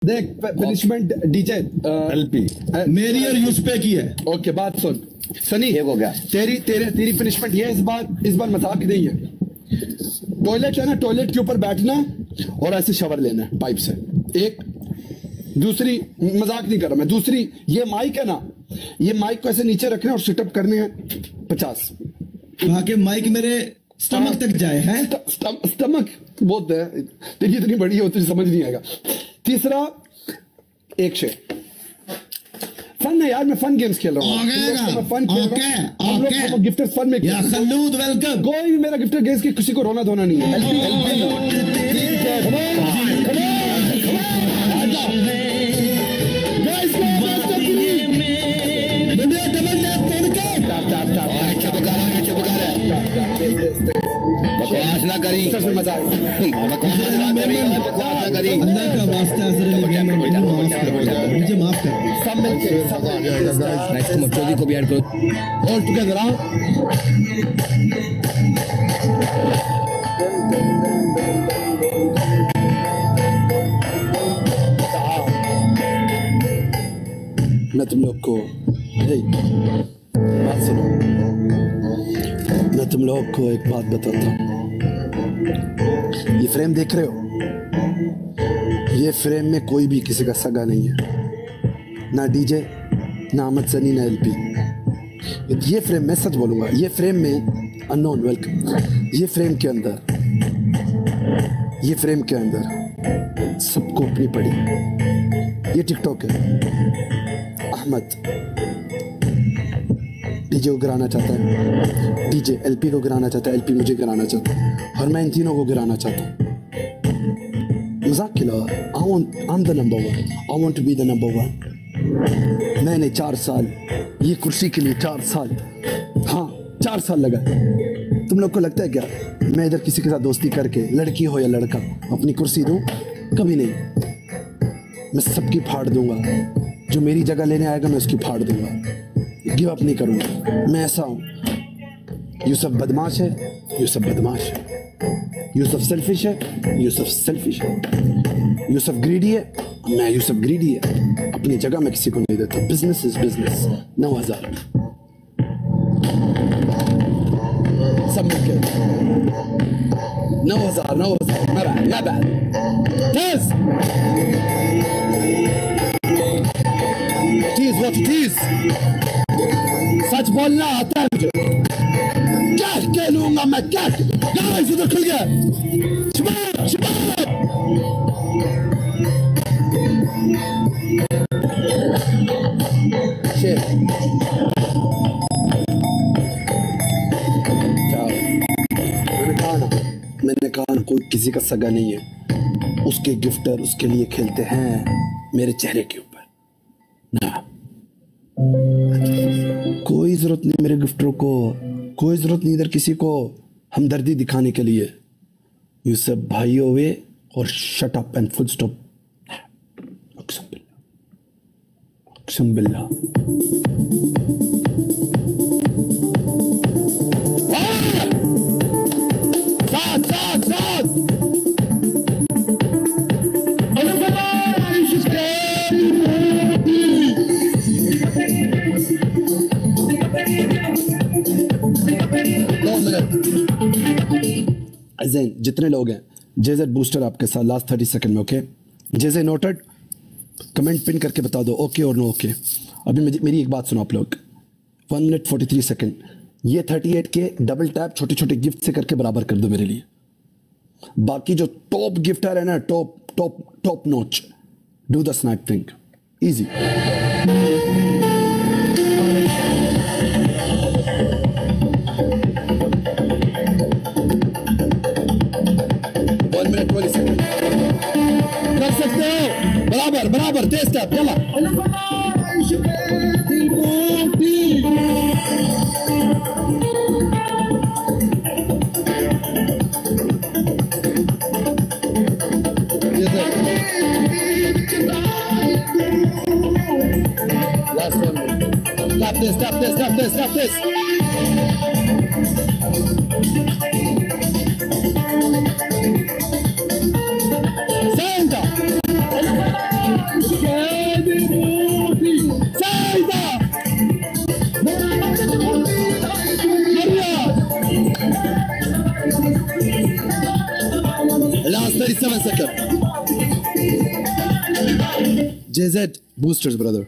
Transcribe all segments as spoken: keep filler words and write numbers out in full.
देख punishment DJ LP मेरी और यूसुफ की है। ओके बात सुन सनी, एक हो गया तेरी तेरे तेरी पनिशमेंट ये है इस बार इस बार मजाक नहीं है। टॉयलेट है ना, टॉयलेट के ऊपर बैठना और ऐसे शवर लेना है पाइप से। एक दूसरी, मजाक नहीं कर रहा मैं, दूसरी ये माइक है ना, ये माइक को ऐसे नीचे रखना और सिटअप करने हैं पचास। वहां के माइक मेरे स्टमक तक जाए हैं। स्टमक बहुत है तेरी, इतनी बड़ी हो तुझे समझ नहीं आएगा। तीसरा एक शेर फन है यार, मैं फन गेम्स खेल रहा हूँ, मैं फन खेल रहा हूँ। हम लोग गिफ्टर फन में या खलूद वेलकम। कोई भी मेरा गिफ्टर गेम्स की किसी को रोना धोना नहीं है। बकवास ना करी, मजा बकवास ना करी, बकवास ना करी। अल्लाह का वास्ता मुझे माफ कर दो। सब मिलके नेक्स्ट मचौदी को भी ऐड करो ऑल टुगेदर। मैं तुम लोग को बात सुनो, मैं तुम लोग को एक बात बताता हूँ। ये फ्रेम देख रहे हो, ये फ्रेम में कोई भी किसी का सगा नहीं है, ना डीजे ना अहमद सनी ना एलपी। ये फ्रेम, मैं सच बोलूंगा, ये फ्रेम में अननोन वेलकम, ये फ्रेम के अंदर ये फ्रेम के अंदर सबको अपनी पड़ी। ये टिकटॉक है, अहमद डीजे को गिराना चाहता है, डीजे एलपी को गिराना चाहता है, एलपी मुझे गिराना चाहता है, और मैं इन तीनों को गिराना चाहता हूँ। मजाक के अलावा I want I am the number one, I want to be the number one. मैंने चार साल ये कुर्सी के लिए, चार साल, हाँ चार साल लगा। तुम लोग को लगता है क्या मैं इधर किसी के साथ दोस्ती करके, लड़की हो या लड़का, अपनी कुर्सी दूँ? कभी नहीं। मैं सबकी फाड़ दूंगा, जो मेरी जगह लेने आएगा मैं उसकी फाड़ दूंगा, गिव अप नहीं करूंगा। मैं ऐसा हूं। यूसुफ बदमाश है, यूसुफ बदमाश है। यूसुफ सेल्फिश है, यूसुफ सेल्फिश है। यूसुफ ग्रीडी है, मैं यूसुफ ग्रीडी है। अपनी जगह मैं किसी को नहीं देता। Business is business. नौ हजार सब मिलके नौ हजार नौ हजार मैं बैड मैं बैड यस चीज वो चीज सच बोलना आता है मुझे। क्या कह लूंगा मैं, क्या गाइस उधर खुल गया। शबाब शबाब शेर मैंने कहा ना मैंने कहा ना कोई किसी का सगा नहीं है। उसके गिफ्टर उसके लिए खेलते हैं मेरे चेहरे के ऊपर ना। कोई जरूरत नहीं मेरे गिफ्टरों को, कोई जरूरत नहीं इधर किसी को हमदर्दी दिखाने के लिए। यू सब भाई होवे और shut up and full stop. अक्सम बिल्लाह अक्सम बिल्लाह। साथ साथ साथ जैन जितने लोग हैं जेजेड बूस्टर आपके साथ लास्ट थर्टी सेकंड में। Okay JJ noted, comment pin करके बता दो ओके और नो ओके। अभी मेरी एक बात सुनो आप लोग, one minute forty three second. ये थर्टी एट के डबल टैप छोटे छोटे गिफ्ट से करके बराबर कर दो मेरे लिए। बाकी जो टॉप गिफ्टर है ना, top top top notch, do the snap thing easy. कर सकते हो बराबर बराबर तेज स्टेप चला। Last one. Stop this, stop this, stop this, stop this. Santa. J Z, boosters, brother.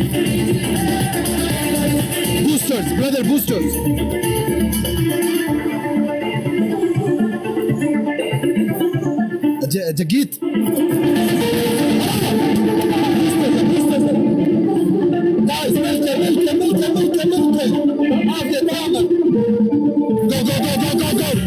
Boosters, brother, boosters. J- Jagit. Guys, milk it, milk it, milk it, milk it, milk it. Off the timer. Go, go, go, go, go, go.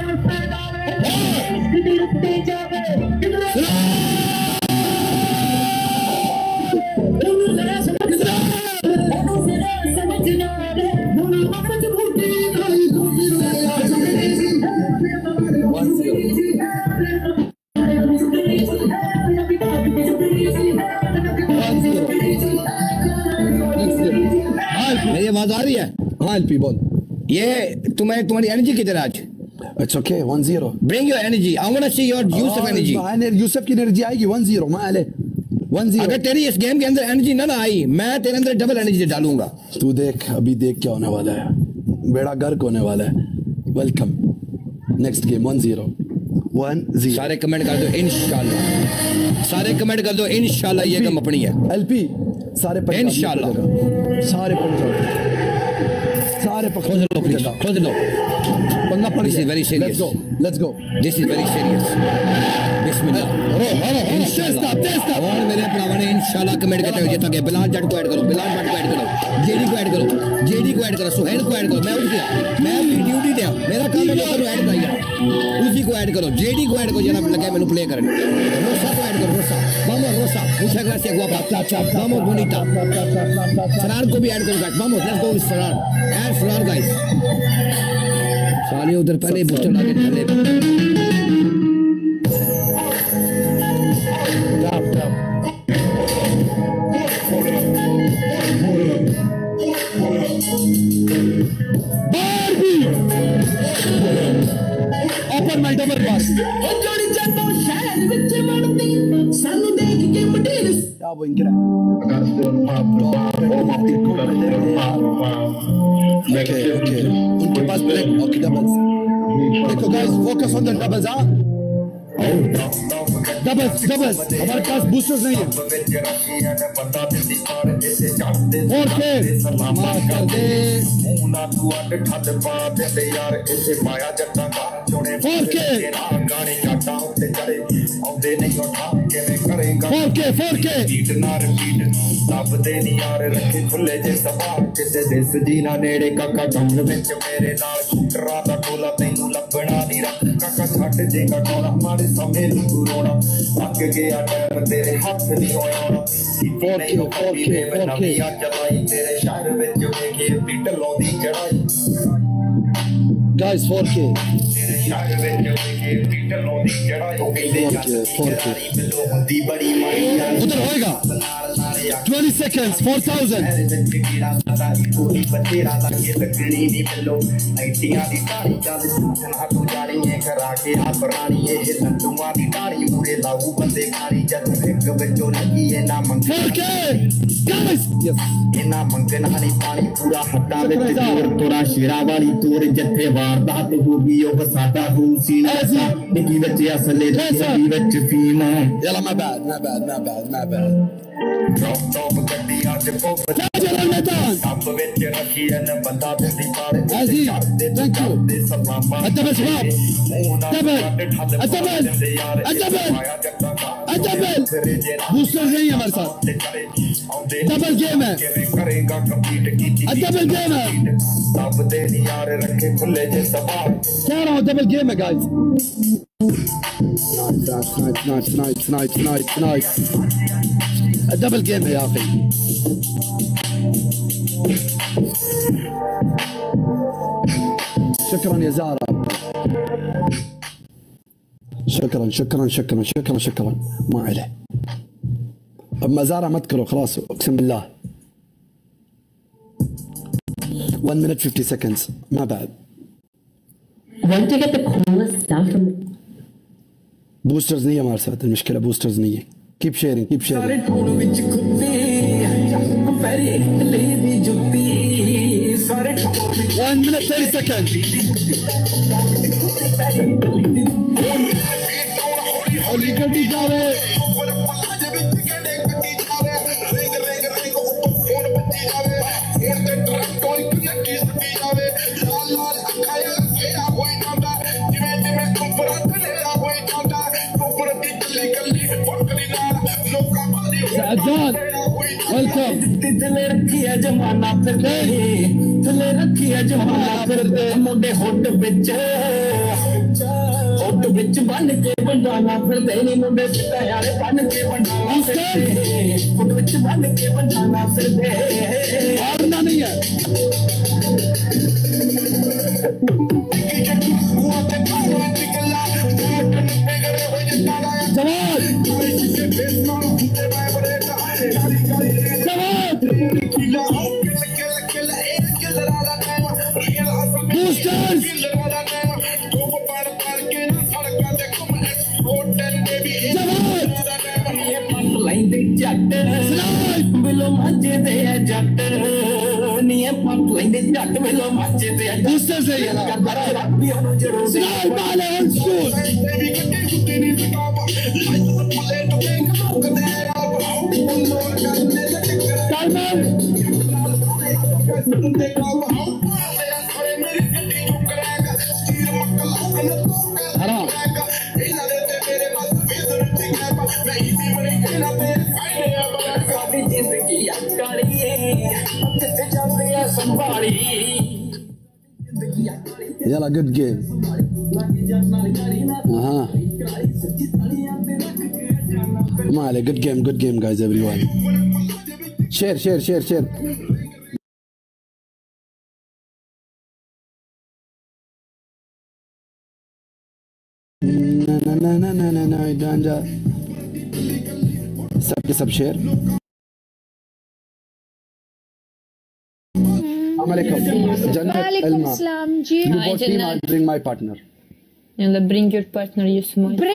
मेरी आवाज आ रही है? हाँ LP बोल. ये तुम्हें तुम्हारी energy किधर आज? It's okay, one zero. Bring your energy. I want to see your use of energy. Yusuf की एनर्जी आएगी one zero. मा आले one zero. अगर तेरी इस गेम के अंदर एनर्जी ना ना आई, मैं तेरे अंदर डबल एनर्जी डालूंगा. तू देख अभी देख क्या होने वाला है. बेड़ा गर्क होने वाला है. Welcome. Next game one zero. one zero. सारे कमेंट कर दो इंशाल्लाह. सारे कमेंट कर दो इंशाल्लाह. ये गम अपनी है. एलपी सारे इंशाल्लाह. सारे पंजाब. सारे खोज लो प्लीज. खोज लो. पंगा पड़ This is very serious. Let's go. Let's go. This is very serious. बिस्मिल्लाह. इंशाल्लाह. और मेरे भरावां ने इंशाल्लाह कमेंट करते हुए जितना गया. बिलाल जट को ऐड करो. बिलाल जट को ऐड करो. जेडी को ऐड करो. जेडी को ऐड करो. सुहेल को ऐड करो. मैं उठ गया. मैं अपनी ड्यूटी पे हूं. मेरा काम है लोगों को ऐड करना. उसी को ऐड करो. जेडी को ऐड करो. जरा लगा मैंने प्ले करने. रोसा को ऐड करो. रोसा. Vamos Rosa. Muchas gracias guapa. Vamos bonita. Ferrar को भी ऐड करो guys. Vamos. Let's go with Ferrar. Add Ferrar guys. साले उधर पहले बूस्टर लाके चले. Open my double pass. क्या वो इनके ओके ओके उनके पास ब्रेक. Okay doubles. देखो guys focus on the doubles. हाँ डबल्स डबल्स. हमारे पास बूस्टर्स नहीं है. फोर के मार कर दे. फोर के फोर के फोर के खुले जे सवाल किसे दिस जीना नेड़े काका कमल विच मेरे नाल शूटरा दा टोला तैनू लभना नी रा काका छੱਡ जेगा टोला मारे समय नू रोना अग गया टाइम तेरे हाथ नी होया फोर के फोर के फोर के चलाई तेरे शहर विच वेखे पिट लौंदी चढ़ाई. गाइस फोर के तेरे शहर विच वेखे पिट लौंदी चढ़ाई. फोर के हुंदी बड़ी माई उधर होएगा. twenty seconds, four thousand. four K! Guys! Yes. Yalla, my bad, my bad, my bad, my bad. Drop top गड्डी आज पोप Tajal al-Maidan. टप विच रखी न बंदा दिंदी पार Aziz, thank you. الدبل شباب. دبل. الدبل. الدبل. الدبل. بوستر नहीं है हमारे साथ. डबल गेम है. करेगा कंप्लीट की الدبل गेम है. तब दे यार रखे खुले जे सवाल कह रहा हूँ डबल गेम है guys. Nice, nice, nice, nice, nice, nice. الدبل game है يا أخي. شكرا يا زارا. شكرا شكرا شكرا شكرا شكرا. ما عليه. اما زارا ما تذكره خلاص اقسم بالله. one minute fifty seconds. ما بعد. Want to get the coolest stuff from بوسترز नहीं है हमारे साथ. المشكلة بوسترز नहीं है. Keep sharing, keep sharing. One minute thirty seconds. Holi गड्डी जावे. Azad, welcome. थले रखी है जमाना फिर दे थले रखी है जमाना फिर दे मुंडे होट विच होट विच बन के बंडाना फिर दे नी मुंडे सिद्धा यारे बन के बंडाना फिर दे होट विच बन के बंडाना फिर दे भागना नहीं है Boosters! बिलो मजे दे जट नीए पंप लेंदे जट बिलो मजे दे Booster से ये ना Snipe वाले on school Salman Haram Yalla, good game. Uh-huh. Male, good game, good game, guys, everyone. Share, share, share, share. Na na na na na na na Ganja. सबके सब share Walaikum salam ji. You got team, I'll bring my partner. Yalla, bring your partner, Yusman.